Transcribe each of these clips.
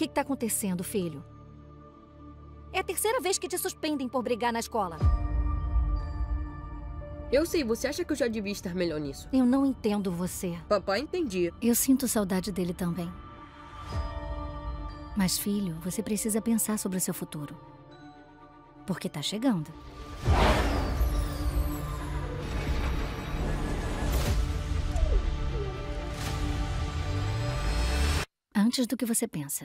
que tá acontecendo, filho? É a terceira vez que te suspendem por brigar na escola. Eu sei, você acha que eu já devia estar melhor nisso? Eu não entendo você. Papai entendia. Eu sinto saudade dele também. Mas, filho, você precisa pensar sobre o seu futuro. Porque tá chegando. Antes do que você pensa.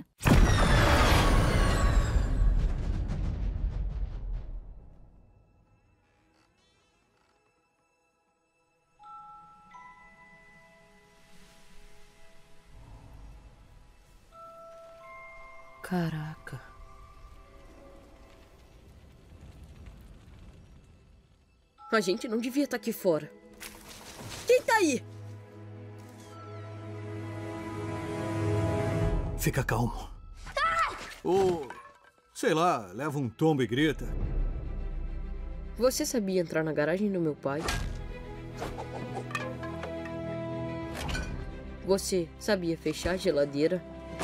Caraca. A gente não devia estar aqui fora. Quem tá aí? Fica calmo. Ou, sei lá, leva um tombo e grita. Você sabia entrar na garagem do meu pai? Você sabia fechar a geladeira?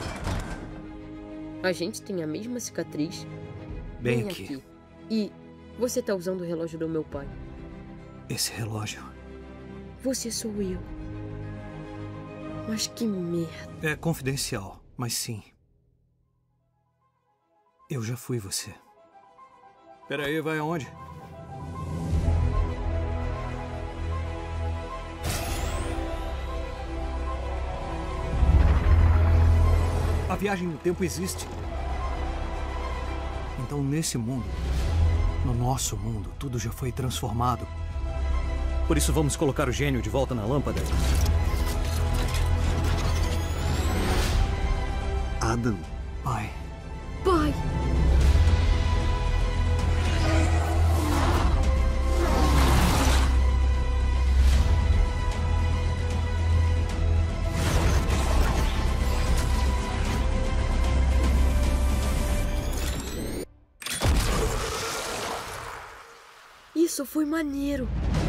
A gente tem a mesma cicatriz. Bem aqui. E você tá usando o relógio do meu pai. Esse relógio. Você sou eu. Mas que merda. É confidencial, mas sim. Eu já fui você. Peraí, vai aonde? A viagem no tempo existe. Então, nesse mundo, no nosso mundo, tudo já foi transformado. Por isso, vamos colocar o gênio de volta na lâmpada. Adam. Pai. Pai! Isso foi maneiro.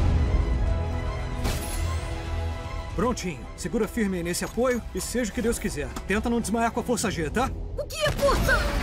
Prontinho. Segura firme aí nesse apoio e seja o que Deus quiser. Tenta não desmaiar com a força G, tá? O que é força?